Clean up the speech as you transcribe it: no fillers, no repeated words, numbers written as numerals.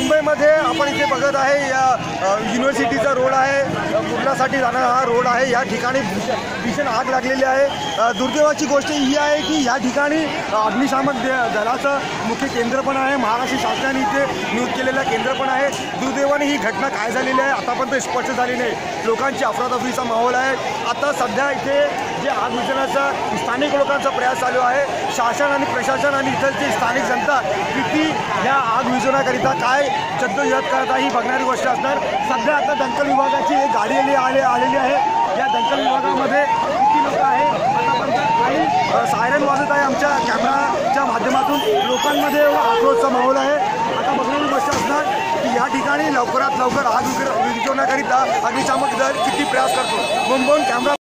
मुंबईमध्ये आपण इथे बघत आहे युनिव्हर्सिटीचा रोड आहे, कुर्ल्यासाठी जाणारा हा रोड आहे। या ठिकाणी भीषण आग लागलेली आहे। दुर्दैवाची गोष्ट ही आहे की या ठिकाणी अग्निशामक दलाचं मुख्य केंद्र पण आहे, महाराष्ट्र शासनाने इथे नियुक्त केलेलं केंद्र पण आहे। दुर्दैवाने ही घटना काय झालेली आहे आतापर्यंत स्पष्ट झाली नाही। लोकांची अफरातफरीचा माहोल आहे। आता सध्या इथे जे आग विझवण्याचा स्थानिक लोकांचा प्रयास चालू आहे। शासन आणि प्रशासन आणि इथलची स्थानिक जनता किती या आग विझवण्याकरिता काय जद्दोजहद करत आहे ही बघणारी गोष्ट असणार। सध्या आता दंकल विभागाची एक गाडी आलेली आहे। या दंकल विभागामध्ये किती लोक आहे आतापर्यंत काही सायरन वाजत आहे। आमच्या कॅमेराच्या माध्यमातून लोकांमध्ये आक्रोशचा माहोल आहे। आता बघणारी गोष्ट असणार की या ठिकाणी लवकरात लवकर आग विझवण्याकरिता अग्निशामक दल किती प्रयास करतो। मुंबईहून कॅमेरा